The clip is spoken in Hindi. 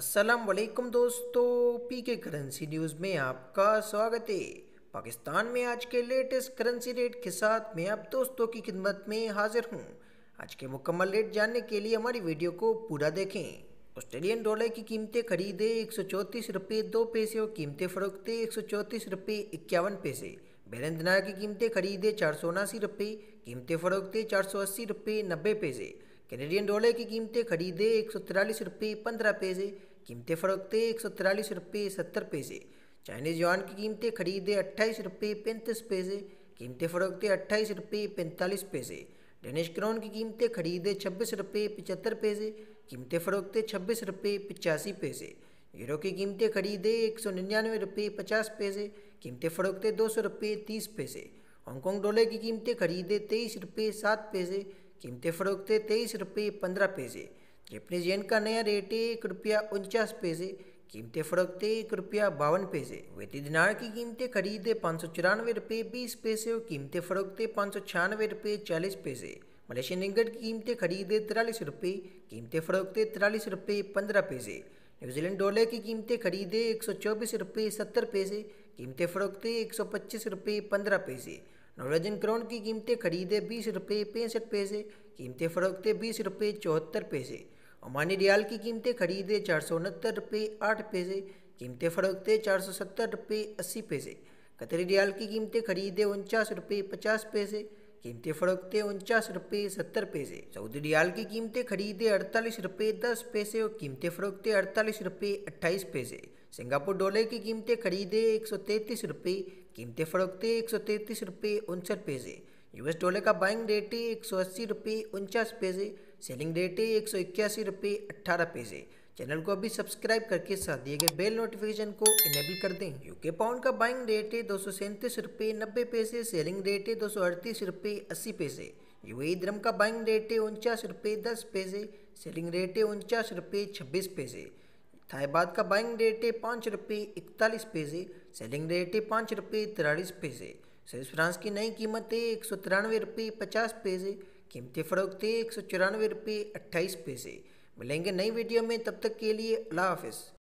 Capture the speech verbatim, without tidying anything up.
अस्सलाम वालेकुम दोस्तों, पीके करेंसी न्यूज़ में आपका स्वागत है। पाकिस्तान में आज के लेटेस्ट करेंसी रेट के साथ मैं आप दोस्तों की खिदमत में हाजिर हूं। आज के मुकम्मल रेट जानने के लिए हमारी वीडियो को पूरा देखें। ऑस्ट्रेलियन डॉलर की कीमतें खरीदे एक सौ चौंतीस रुपये दो पैसे और कीमतें फरोख्ते एक सौ चौंतीस रुपये इक्यावन पैसे। बहरीन दिनार की कीमतें खरीदे चार सौ उनासी रुपये, कीमतें फरोख्ते चार सौ अस्सी रुपये नब्बे पैसे। कैनेडियन डॉलर की कीमतें खरीदे एक सौ तिरालीस रुपये पंद्रह पैसे, कीमतें फरोख्ते एक सौ तिरालीस रुपये सत्तर पैसे। चाइनीज़ युआन की कीमतें खरीदे अट्ठाईस रुपये पैंतीस पैसे, कीमतें फरोख्ते अट्ठाईस रुपये पैंतालीस पैसे। डेनिश क्रोन की कीमतें खरीदे छब्बीस रुपये पचहत्तर पैसे, कीमतें फरोख्ते छब्बीस रुपये पचासी पैसे। यूरो की कीमतें खरीदे एक सौ निन्यानवे रुपये पचास पैसे, कीमतें फरोख्ते दो सौ रुपये तीस पैसे। हांगकॉन्ग डॉलर की कीमतें खरीदे तेईस रुपये सात पैसे, कीमतें फरोख्ते तेईस रुपये पंद्रह पैसे। जैपनीज येन का नया रेट है एक रुपया उनचास पैसे, कीमतें फरोख्ते एक रुपया बावन पैसे। कुवैती दिनार की कीमतें खरीदे पाँच सौ चौरानवे रुपये बीस पैसे और कीमतें फरोख्ते पाँच सौ छियानवे रुपये चालीस पैसे। मलेशियन रिंगट की कीमतें खरीदे तिरालीस रुपये, कीमतें फरोख्ते तिरालीस रुपये पंद्रह पैसे। न्यूजीलैंड डॉलर की कीमतें खरीदे एक सौ चौबीस रुपये सत्तर पैसे, कीमतें फरोख्ते एक सौ पच्चीस रुपये पंद्रह पैसे। नॉर्वेजियन क्राउन की कीमतें खरीदे बीस रुपये पैंसठ पैसे, कीमतें फरोख्ते बीस रुपये चौहत्तर पैसे। ओमानी रियाल की कीमतें खरीदे चार सौ उनहत्तर रुपये आठ पैसे, कीमतें फरोख्ते चार सौ सत्तर रुपये अस्सी पैसे। कतरी रियाल की कीमतें खरीदे उनचास रुपये पचास पैसे, कीमतें फरोख्ते उनचास रुपये सत्तर पैसे। सऊदी रियाल की कीमतें खरीदे अड़तालीस रुपये दस पैसे और कीमतें फरोख्ते अड़तालीस रुपये अट्ठाईस पैसे। सिंगापुर डॉलर की कीमतें खरीदे एक सौ तैंतीस रुपये, कीमतें फरोख्ते एक सौ तैंतीस रुपये उनसठ पैसे। यूएस डॉलर का बाइंग रेट है एक सौ अस्सी रुपये उनचास पैसे, सेलिंग रेट है एक सौ इक्यासी रुपये अट्ठारह पैसे। चैनल को अभी सब्सक्राइब करके साथ दिए गए बेल नोटिफिकेशन को इनेबल कर दें। यूके पाउंड का बाइंग रेट है दो सौ सैंतीस रुपये नब्बे पैसे, सेलिंग रेट है दो सौ अड़तीस रुपये अस्सी पैसे। यूएई दिरहम का बाइंग रेट है उनचास रुपये दस पैसे, सेलिंग रेट है उनचास रुपये छब्बीस पैसे। थाई बात का बाइंग रेट है पाँच रुपये इकतालीस पैसे, सेलिंग रेट है पाँच रुपये तिरालीस पैसे। स्विस फ्रांस की नई कीमत है एक सौ तिरानवे रुपये पचास पैसे, कीमतें फरोख्ते एक सौ चौरानवे रुपये अट्ठाईस पैसे। मिलेंगे नई वीडियो में, तब तक के लिए अल्लाह हाफिज़।